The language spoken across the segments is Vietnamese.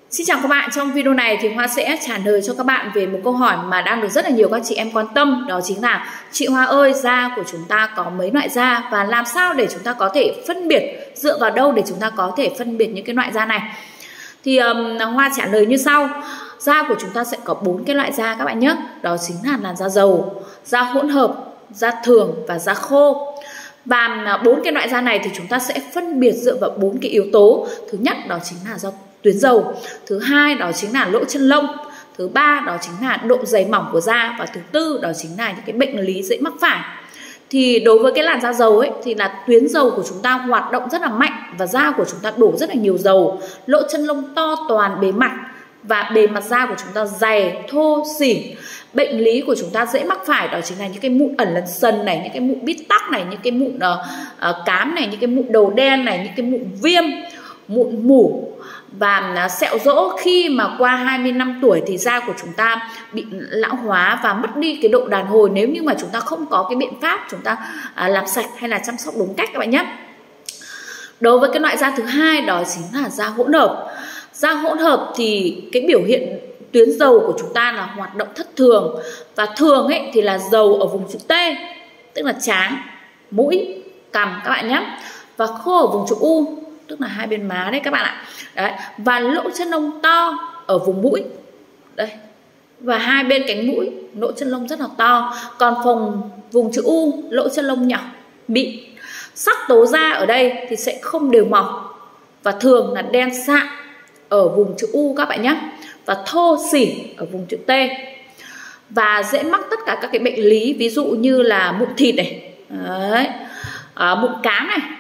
Xin chào các bạn, trong video này thì Hoa sẽ trả lời cho các bạn về một câu hỏi mà đang được rất là nhiều các chị em quan tâm. Đó chính là: chị Hoa ơi, da của chúng ta có mấy loại da và làm sao để chúng ta có thể phân biệt, dựa vào đâu để chúng ta có thể phân biệt những cái loại da này? Thì Hoa trả lời như sau. Da của chúng ta sẽ có 4 cái loại da các bạn nhé. Đó chính là làn da dầu, da hỗn hợp, da thường và da khô. Và 4 cái loại da này thì chúng ta sẽ phân biệt dựa vào 4 cái yếu tố. Thứ nhất đó chính là do tuyến dầu, thứ hai đó chính là lỗ chân lông, thứ ba đó chính là độ dày mỏng của da, và thứ tư đó chính là những cái bệnh lý dễ mắc phải. Thì đối với cái làn da dầu ấy thì là tuyến dầu của chúng ta hoạt động rất là mạnh và da của chúng ta đổ rất là nhiều dầu, lỗ chân lông to toàn bề mặt và bề mặt da của chúng ta dày, thô, xỉn. Bệnh lý của chúng ta dễ mắc phải đó chính là những cái mụn ẩn lẫn sần này, những cái mụn bít tắc này, những cái mụn cám này, những cái mụn đầu đen này, những cái mụn viêm, mụn mủ và sẹo rỗ. Khi mà qua 20 năm tuổi thì da của chúng ta bị lão hóa và mất đi cái độ đàn hồi nếu như mà chúng ta không có cái biện pháp chúng ta làm sạch hay là chăm sóc đúng cách các bạn nhé. Đối với cái loại da thứ hai đó chính là da hỗn hợp. Da hỗn hợp thì cái biểu hiện tuyến dầu của chúng ta là hoạt động thất thường, và thường ấy thì là dầu ở vùng chữ T, tức là trán, mũi, cằm các bạn nhé, và khô ở vùng chữ U, tức là hai bên má đấy các bạn ạ. Đấy, và lỗ chân lông to ở vùng mũi đây, và hai bên cánh mũi lỗ chân lông rất là to. Còn vùng chữ U lỗ chân lông nhỏ, mịn. Sắc tố da ở đây thì sẽ không đều màu và thường là đen sạm ở vùng chữ U các bạn nhé, và thô xỉn ở vùng chữ T, và dễ mắc tất cả các cái bệnh lý, ví dụ như là mụn thịt này, đấy, mụn cám này,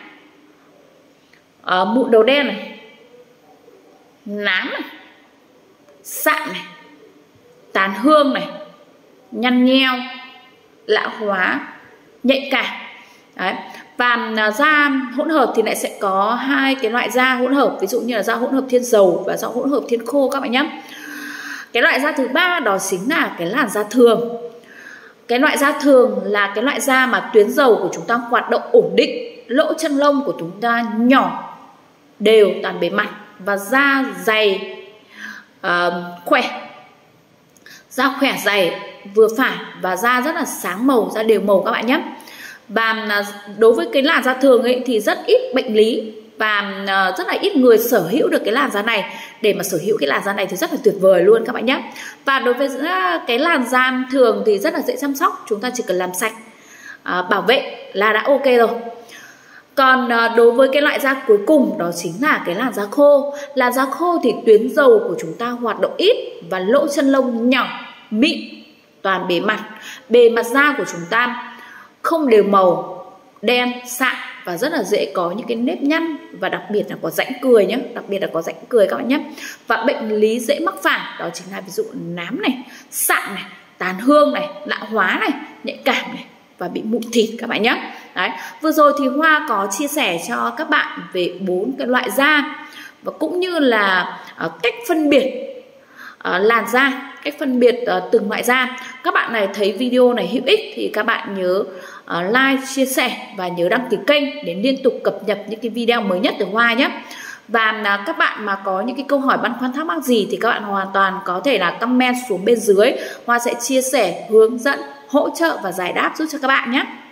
mụn đầu đen này, nám này, sạm này, tàn hương này, nhăn nheo, lão hóa, nhạy cảm. Đấy. Và da hỗn hợp thì lại sẽ có hai cái loại da hỗn hợp, ví dụ như là da hỗn hợp thiên dầu và da hỗn hợp thiên khô các bạn nhé. Cái loại da thứ ba đó chính là cái làn da thường. Cái loại da thường là cái loại da mà tuyến dầu của chúng ta hoạt động ổn định, lỗ chân lông của chúng ta nhỏ, đều toàn bề mặt, và da dày, khỏe, da khỏe dày vừa phải, và da rất là sáng màu, da đều màu các bạn nhé. Và đối với cái làn da thường ấy thì rất ít bệnh lý, và rất là ít người sở hữu được cái làn da này. Để mà sở hữu cái làn da này thì rất là tuyệt vời luôn các bạn nhé. Và đối với cái làn da thường thì rất là dễ chăm sóc, chúng ta chỉ cần làm sạch, bảo vệ là đã ok rồi. Còn đối với cái loại da cuối cùng đó chính là cái làn da khô. Làn da khô thì tuyến dầu của chúng ta hoạt động ít và lỗ chân lông nhỏ, mịn, toàn bề mặt da của chúng ta không đều màu, đen, sạm và rất là dễ có những cái nếp nhăn, và đặc biệt là có rãnh cười nhé, đặc biệt là có rãnh cười các bạn nhé. Và bệnh lý dễ mắc phải đó chính là ví dụ nám này, sạm này, tàn hương này, lão hóa này, nhạy cảm này, và bị mụn thịt các bạn nhé. Đấy, vừa rồi thì Hoa có chia sẻ cho các bạn về 4 cái loại da, và cũng như là cách phân biệt làn da, cách phân biệt từng loại da. Các bạn này thấy video này hữu ích thì các bạn nhớ like, chia sẻ và nhớ đăng ký kênh để liên tục cập nhật những cái video mới nhất từ Hoa nhé. Và các bạn mà có những cái câu hỏi băn khoăn thắc mắc gì thì các bạn hoàn toàn có thể là comment xuống bên dưới. Hoa sẽ chia sẻ, hướng dẫn, hỗ trợ và giải đáp giúp cho các bạn nhé.